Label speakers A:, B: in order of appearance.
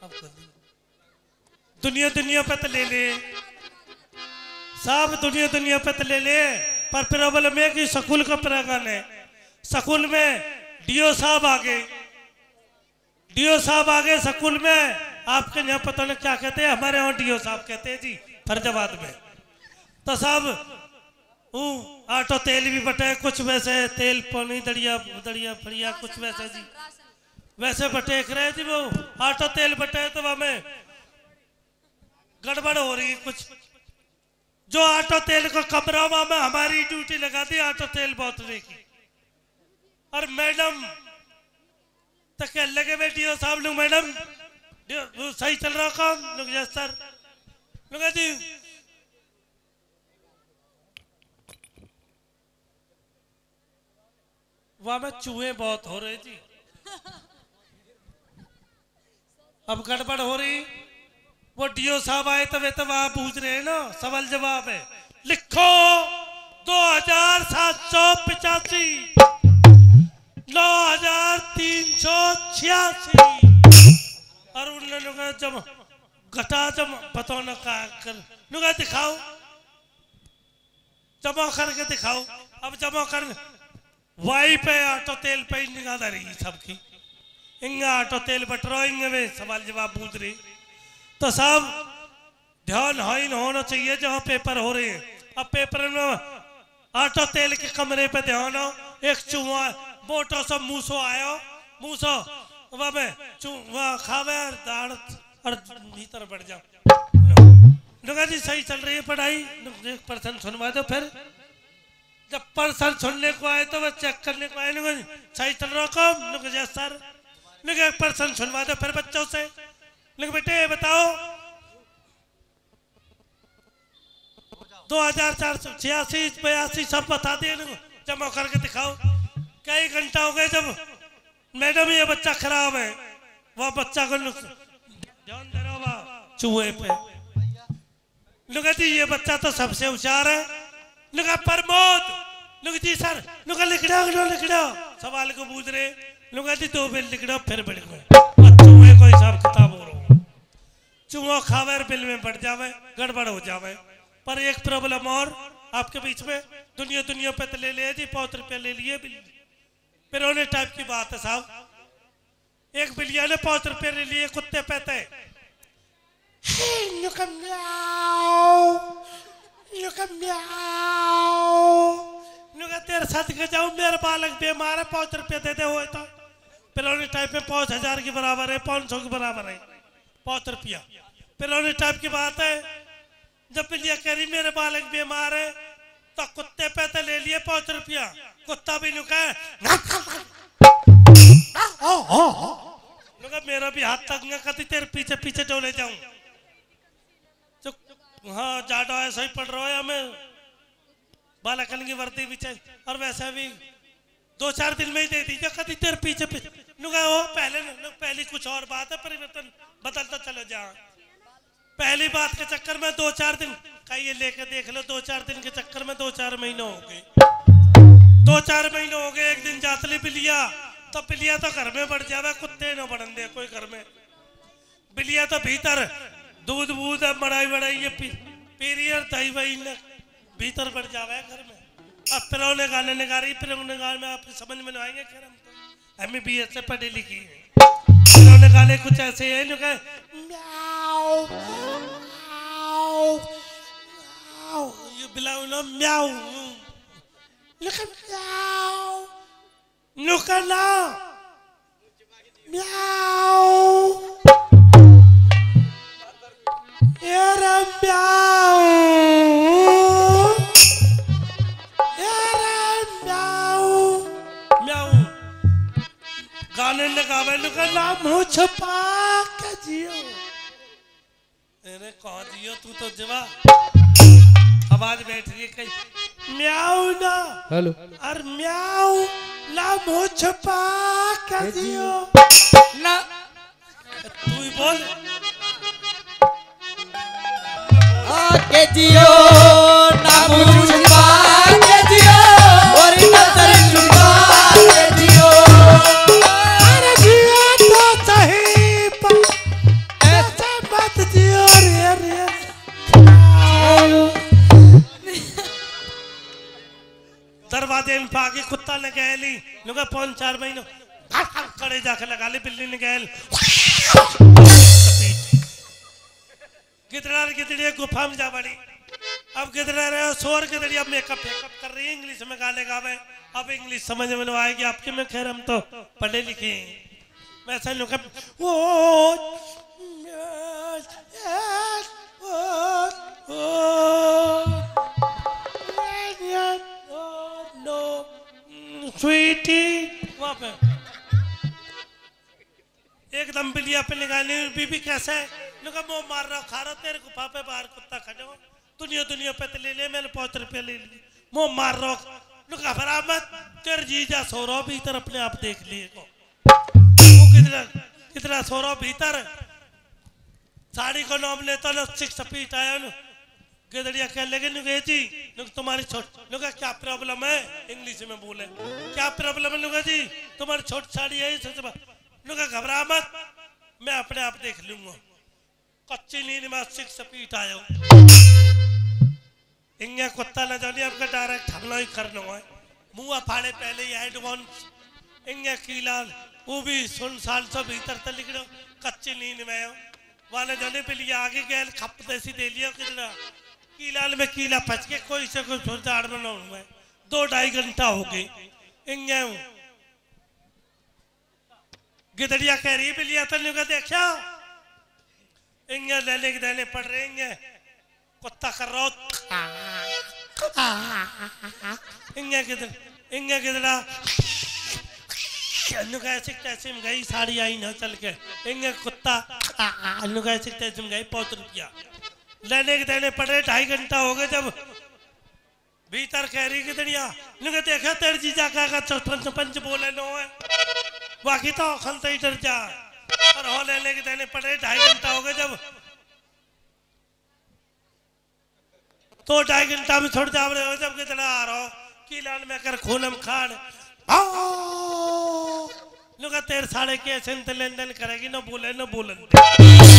A: दुनिया दुनिया पे तो ले ले सब दुनिया दुनिया पे तो ले ले, पर प्रॉब्लम है कि स्कूल का प्रांगण है। स्कूल में डीओ साहब आ गए, डीओ साहब आ गए स्कूल में। आपके यहाँ पता नहीं क्या कहते हैं, हमारे यहाँ डीओ साहब कहते हैं जी फरीदाबाद में। तो साहब आटो तेल भी बटे, कुछ वैसे तेल पानी दड़िया दड़िया फड़िया कुछ वैसे जी वैसे बटेक रहे जी। वो आटो तेल बटे तो हमें गड़बड़ हो रही कुछ। जो आटो तेल को कमरा में हमारी ड्यूटी लगा दी आटो तेल बांटने की। और मैडम तो कह लगे बेटी साहब लोग मैडम सही चल रहा काम लोग सर लोग जी वहां में चूहे बहुत हो रहे जी। अब गड़बड़ हो रही। वो डीओ साहब आए तब तो वहां पूछ रहे हैं ना, सवाल जवाब है। लिखो 2785 9386। और उन लोगों जब घटा जब बताओ ना क्या कर लुगा दिखाओ, जमा करके दिखाओ। अब जमा कर वाई पे ऑटो तेल पे निगाह रही सबकी। इंगा ऑटो तेल बट रहा इंगे में सवाल जवाब पूछ रही। तो साहब ध्यान हाइन होना चाहिए जहाँ पेपर हो रहे हैं। अब पेपर में ऑटो तेल के कमरे पे ध्यान हो। एक चूहा मोटो सा मूसो आयो, मूसो वह में चूहा खावे और दाढ़ और भीतर बढ़ जाओ। लुगा जी सही चल रही है पढ़ाई, 1% सुनवा दो। फिर जब पर्सन सुनने को आए तो वह चेक करने को आए। सही चल रहा काम लोग सर लोग 1% सुनवा दो। फिर बच्चों से लोग बेटे बताओ 2486 82 सब बता दिए, जमा करके दिखाओ। कई घंटा हो गए जब मैडम ये बच्चा खराब है, वह बच्चा को ध्यान दे रहा चूहे पे। लोग जी ये बच्चा तो सबसे होशियार है। लोग प्रमोद लोग जी सर लोग लिखड़ा सवाल को पूछ रहे। लोग जी 2 बिल लिखड़ा फिर बढ़ गए। चूहे को हिसाब किताब हो रहा, चूहा खावे बिल में बढ़ जावे, गड़बड़ हो जावे। पर एक प्रॉब्लम और आपके बीच में, दुनिया दुनिया पे तो ले लिया जी, 5 रुपये ले लिए बिल। पिरोने टाइप की बात है साहब। एक बिलिया ने 5 रुपये ले लिए कुत्ते पे। तेरे साथ के जाऊं मेरे बालक बीमार है 5 रुपये दे दे हो तो। पिरोने टाइप में 5000 के बराबर है, 500 के बराबर है 5 रुपया। पिरोने टाइप की बात है। जब बिलिया कह रही मेरे बालक बीमार है तो कुत्ते पे तो ले लिए 5 रुपया। कुत्ता भी लुका है, मेरा भी हाथ तक कभी तेरे पीछे पीछे डोले जाऊं। हाँ जाडो ऐसा ही पड़ रहा है हमें, बालकन की वर्दी भी चाहिए। और वैसा भी 2-4 दिन में ही दे दीजिए कभी तेरे पीछे पीछे लुका हो। पहली कुछ और बात है, परिवर्तन बदलता चले जा। पहली बात के चक्कर में 2-4 दिन का ये लेके देख लो। 2-4 दिन के चक्कर में 2-4 महीने हो गए। 2-4 महीने हो गए। एक दिन जातली बिलिया तो बिलिया तो घर में बढ़ जावे, कुत्ते न बढ़न दे कोई घर में। बिलिया तो भीतर दूध बूध मड़ाई वड़ाई ये पीरियर दही वही भीतर बढ़ जावे घर में। अब पिरौने गाने निगा रही, पिरौने गाने में आप समझ में आएंगे। खैर हम तो MBBS से पढ़ी लिखी है। पिरौने गाने कुछ ऐसे हैं जो कहे म्याऊ ये बिलाऊ ना म्याऊ नुकना म्याऊ यारा म्याऊ म्याऊ गाने लगावे नुकना मुँह छुपा के जियो। अरे कहाँ जियो तू तो जवा आवाज बैठ रही है कहीं म्याऊ ना
B: हेलो
A: और म्याऊ ला मुँह छुपा के जियो
B: ना
A: तू ही बोल
B: के जियो ना मुँह छुपा के जियो और नजर छुपा के जियो।
A: अरे जियो तो सही ने गैली नुका 5-4 महीनों कड़े जाके लगा ले बिल्ली ने गैल गिदड़ा गिदड़ी गुफा में जा बड़ी अब गिदड़ा रहे शोर गिदड़ी अब मेकअप कर रही है इंग्लिश में गाने गावे अब इंग्लिश समझ में नहीं आएगी आपके में खैर हम तो पढ़े लिखे हैं वैसे नुका स्वीटी वहां पे एकदम बिलिया पे निकालने बीबी कैसा है लुका मुंह मार रहा खा रहा तेरे गुफा पे बाहर कुत्ता खड़े हो दुनिया पे तो ले ले मैंने 5 रुपये ले लिए मुंह मार रहा लुका भरा मत तेरे जीजा सो रहा भीतर अपने आप देख लिए को कितना सो रहा भीतर साड़ी को नाम लेता ना 6 फीट आया ना गिदड़िया कह लगे नुके जी नुक तुम्हारी छोट नुका क्या प्रॉब्लम है इंग्लिश में बोले क्या प्रॉब्लम है नुका जी तुम्हारी छोट साड़ी है नुका घबरा मत मैं अपने आप देख लूंगा कच्ची नींद में 6 फीट आयो इंगे कुत्ता न जानी आपका डायरेक्ट हमला ही करना है मुंह फाड़े पहले ही एडवांस इंगे कीला वो भी सुन साल से भीतर तक लिख कच्ची नींद में हो वाले जाने पे लिए आगे गए खप जैसी दे लिया कितना कीलाल में कीला फंस के कोई से कोई झाड़ में 2-2.5 घंटा हो गए इंगे गिदड़िया कह रही बिलिया तने का देखा इंगे लेने के देने पड़ रहे इंगे कुत्ता कर रहा इंगे गिदड़ा ऐसे कैसे में गई साड़ी आई ना चल के इंगे कुत्ता ऐसे कैसे में गई 5 रुपया लेने के देने पड़े 2.5 घंटा हो गए जब भीतर कह रही गिदड़िया नुके देखा तेरे जीजा का पंच बोले नो है बाकी तो खल तो ही डर जा और हो लेने के देने पड़े 2.5 घंटा हो गए जब तो 2.5 घंटा में छोड़ जा रहे हो जब गिदड़ा आ रहा हो कीलान में कर खूनम खाड़ लुका तेरे साढ़े के लेन देन करेगी ना बोले